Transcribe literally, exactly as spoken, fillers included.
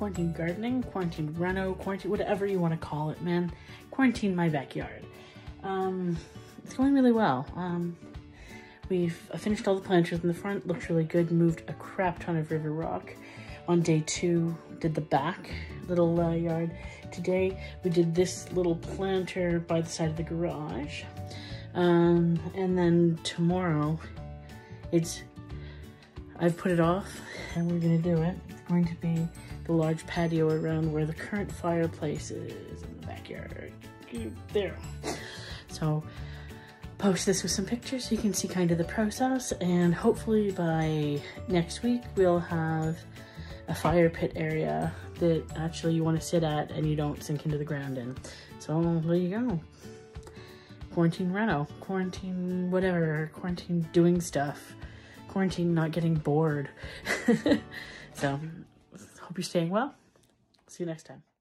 quarantine gardening, quarantine reno, quarantine, whatever you want to call it, man. Quarantine my backyard. Um, it's going really well. Um, we've finished all the planters in the front, looks really good, moved a crap ton of river rock. On day two, did the back little uh, yard. Today, we did this little planter by the side of the garage. Um, and then tomorrow, it's, I've put it off and we're gonna do it. It's going to be the large patio around where the current fireplace is in the backyard. There. So, post this with some pictures so you can see kind of the process, and hopefully by next week we'll have a fire pit area that actually you want to sit at and you don't sink into the ground in. So there you go. Quarantine reno, quarantine whatever, quarantine doing stuff, quarantine not getting bored. So hope you're staying well. See you next time.